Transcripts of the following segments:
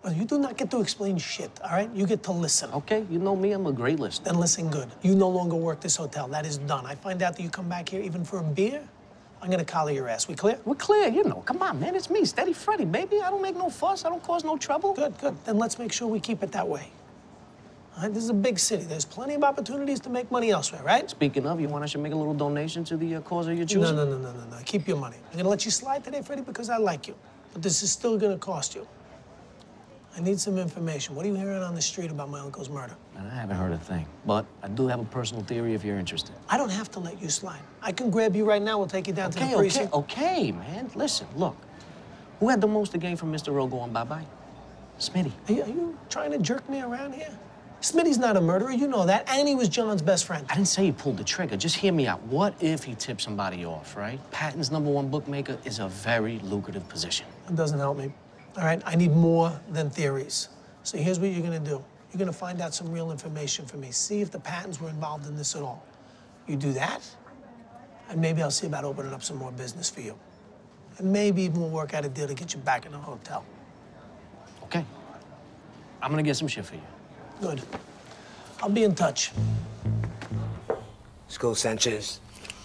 Well, you do not get to explain shit, all right? You get to listen. Okay, you know me, I'm a great listener. Then listen good. You no longer work this hotel. That is done. I find out that you come back here even for a beer, I'm gonna collar your ass. We clear? We're clear, you know. Come on, man, it's me, Steady Freddy, baby. I don't make no fuss. I don't cause no trouble. Good, good. Then let's make sure we keep it that way. All right, this is a big city. There's plenty of opportunities to make money elsewhere, right? Speaking of, you want I should make a little donation to the cause of your choosing? No. Keep your money. I'm gonna let you slide today, Freddie, because I like you. But this is still gonna cost you. I need some information. What are you hearing on the street about my uncle's murder? Man, I haven't heard a thing, but I do have a personal theory if you're interested. I don't have to let you slide. I can grab you right now. We'll take you down to the precinct. Okay, man. Listen, look. Who had the most to gain from Mr. Earl going bye-bye? Smitty. Are you trying to jerk me around here? Smitty's not a murderer, you know that, and he was John's best friend. I didn't say he pulled the trigger. Just hear me out. What if he tipped somebody off, right? Patton's #1 bookmaker is a very lucrative position. It doesn't help me. All right, I need more than theories. So here's what you're gonna do. You're gonna find out some real information for me. See if the Pattons were involved in this at all. You do that, and maybe I'll see about opening up some more business for you. And maybe even we'll work out a deal to get you back in the hotel. Okay. I'm gonna get some shit for you. Good. I'll be in touch. Let's go, Sanchez.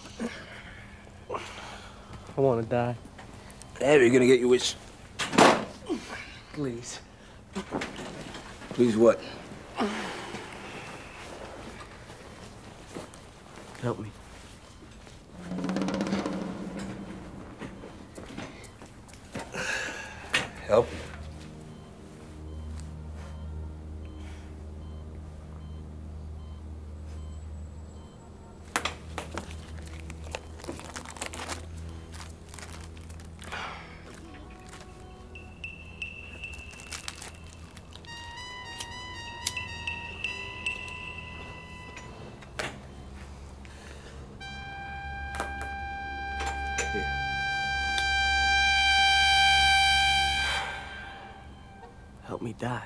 I want to die. Hey, we're gonna get your wish. Please. Please what? Help me. Help? Help me die.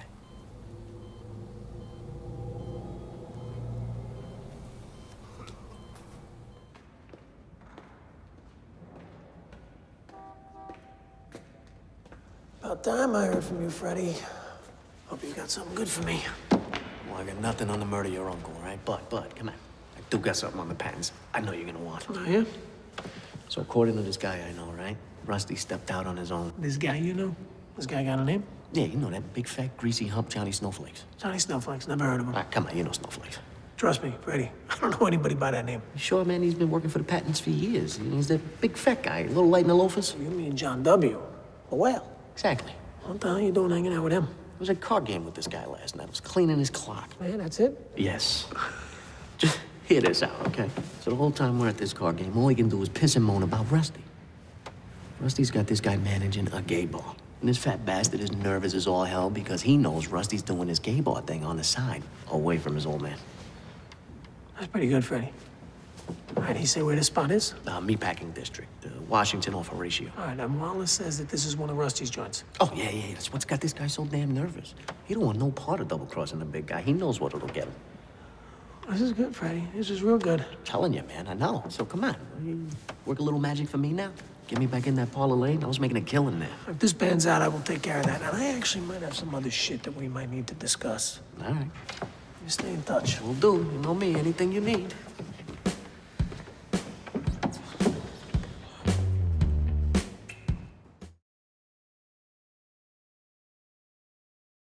About time I heard from you, Freddie. Hope you got something good for me. Well, I got nothing on the murder of your uncle, right? But, come on. I do got something on the Pattons I know you're gonna want. Oh, yeah? So according to this guy I know, right? Rusty stepped out on his own. This guy you know? This guy got a name? Yeah, you know that big, fat, greasy hump Johnny Snowflakes. Johnny Snowflakes, never heard of him. All right, come on, you know Snowflakes. Trust me, Freddie, I don't know anybody by that name. You sure, man? He's been working for the Pattons for years. He's that big, fat guy, a little light in the loafers. You mean John W., a whale? Exactly. What the hell are you doing hanging out with him? I was at a card game with this guy last night. I was cleaning his clock. Man, that's it? Yes. Just hear this out, okay? So the whole time we're at this card game, all he can do is piss and moan about Rusty. Rusty's got this guy managing a gay bar. And this fat bastard is nervous as all hell because he knows Rusty's doing this gay bar thing on the side, away from his old man. That's pretty good, Freddie. All right, he say where this spot is? Meatpacking district, Washington off Horatio. All right, and Wallace says that this is one of Rusty's joints. Oh, yeah, that's what's got this guy so damn nervous. He don't want no part of double-crossing the big guy. He knows what it'll get him. This is good, Freddie. This is real good. I'm telling you, man, I know. So come on, you work a little magic for me now? Get me back in that parlor lane. I was making a killing there. If this pans out, I will take care of that. And I actually might have some other shit that we might need to discuss. All right. You stay in touch. Will do. You know me, anything you need.